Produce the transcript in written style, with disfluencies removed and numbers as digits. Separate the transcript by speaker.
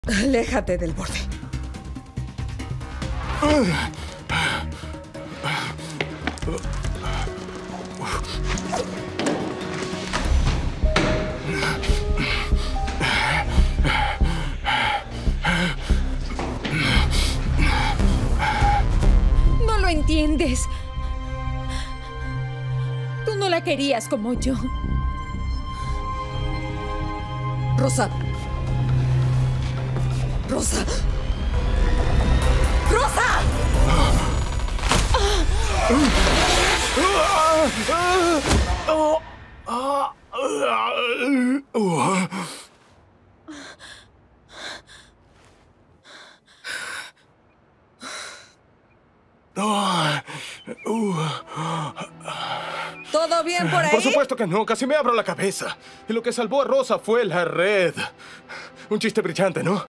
Speaker 1: Aléjate del borde.
Speaker 2: No lo entiendes. Tú no la querías como yo.
Speaker 1: Rosa. Rosa. ¡Rosa! ¿Todo bien por ahí?
Speaker 3: Por supuesto que no, casi me abro la cabeza. Y lo que salvó a Rosa fue la red. Un chiste brillante, ¿no?